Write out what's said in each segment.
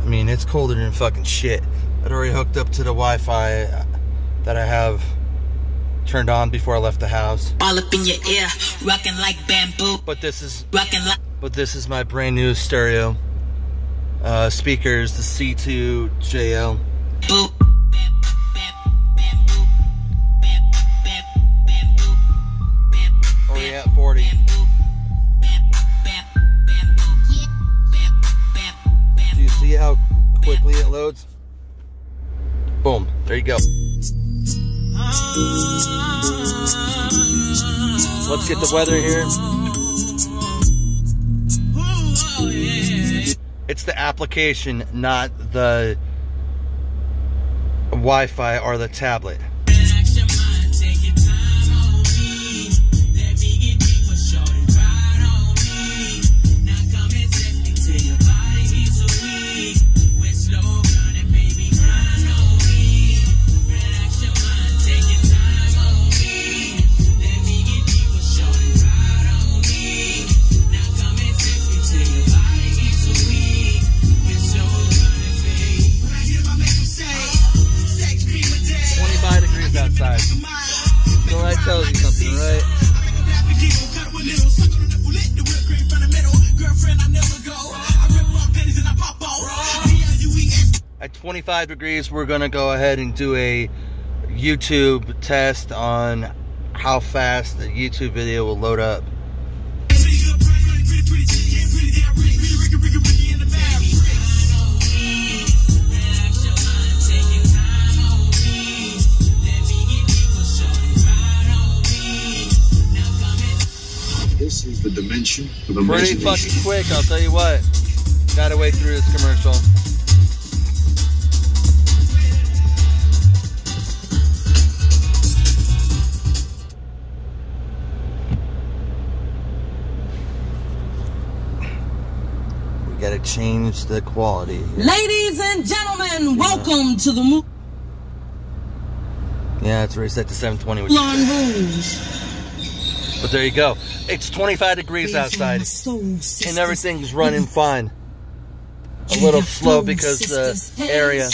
mean, it's colder than fucking shit. I'd already hooked up to the Wi-Fi that I have turned on before I left the house. All up in your ear, rocking like bamboo. But this is my brand new stereo speakers, the C2JL. Already at 40. Do you see how quickly it loads? Boom, there you go. Let's get the weather here. It's the application, not the Wi-Fi or the tablet. Outside. So that tells you something, right? At 25 degrees, we're gonna go ahead and do a YouTube test on how fast the YouTube video will load up. This is the dimension of Pretty imagination. fucking quick, I'll tell you what. Gotta wait through this commercial. We gotta change the quality here. Ladies and gentlemen, welcome to the movie. Yeah, it's reset to 720. Blonde Rouge. But there you go. It's 25 degrees outside, and everything's running fine. A little slow because the area.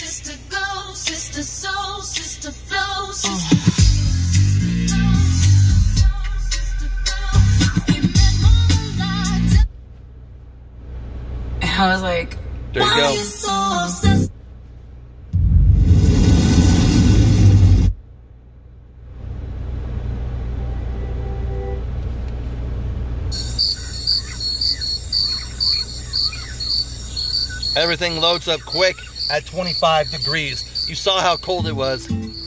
I was like, there you go. Everything loads up quick at 25 degrees. You saw how cold it was.